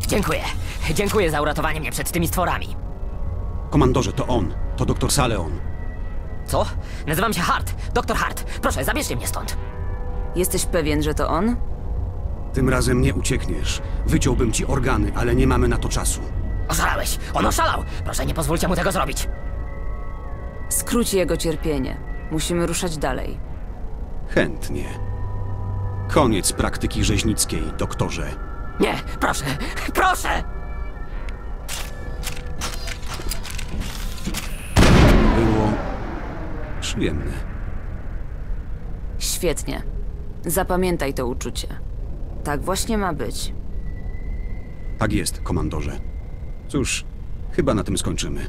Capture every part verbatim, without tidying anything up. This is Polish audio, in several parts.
Dziękuję. Dziękuję za uratowanie mnie przed tymi stworami. Komandorze, to on. To doktor Saleon. Co? Nazywam się Hart. Doktor Hart. Proszę, zabierzcie mnie stąd. Jesteś pewien, że to on? Tym razem nie uciekniesz. Wyciąłbym ci organy, ale nie mamy na to czasu. Oszalałeś! On oszalał! Proszę, nie pozwólcie mu tego zrobić. Skróci jego cierpienie. Musimy ruszać dalej. Chętnie. Koniec praktyki rzeźnickiej, doktorze. Nie, proszę, proszę! Było przyjemne. Świetnie. Zapamiętaj to uczucie. Tak właśnie ma być. Tak jest, komandorze. Cóż, chyba na tym skończymy.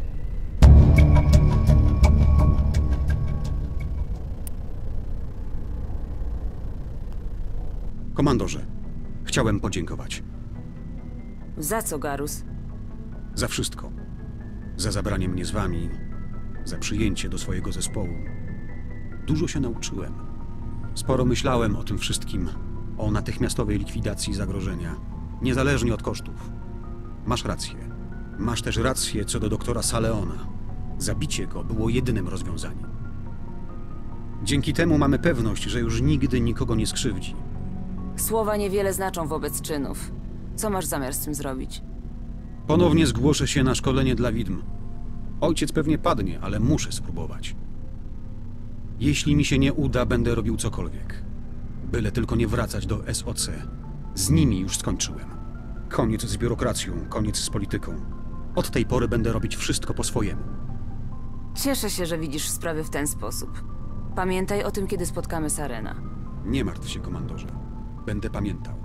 Komandorze, chciałem podziękować. Za co, Garus? Za wszystko. Za zabranie mnie z wami, za przyjęcie do swojego zespołu. Dużo się nauczyłem. Sporo myślałem o tym wszystkim, o natychmiastowej likwidacji zagrożenia, niezależnie od kosztów. Masz rację. Masz też rację co do doktora Saleona. Zabicie go było jedynym rozwiązaniem. Dzięki temu mamy pewność, że już nigdy nikogo nie skrzywdzi. Słowa niewiele znaczą wobec czynów. Co masz zamiar z tym zrobić? Ponownie zgłoszę się na szkolenie dla widm. Ojciec pewnie padnie, ale muszę spróbować. Jeśli mi się nie uda, będę robił cokolwiek. Byle tylko nie wracać do S O C. Z nimi już skończyłem. Koniec z biurokracją, koniec z polityką. Od tej pory będę robić wszystko po swojemu. Cieszę się, że widzisz sprawy w ten sposób. Pamiętaj o tym, kiedy spotkamy Sarena. Nie martw się, komandorze. Będę pamiętał.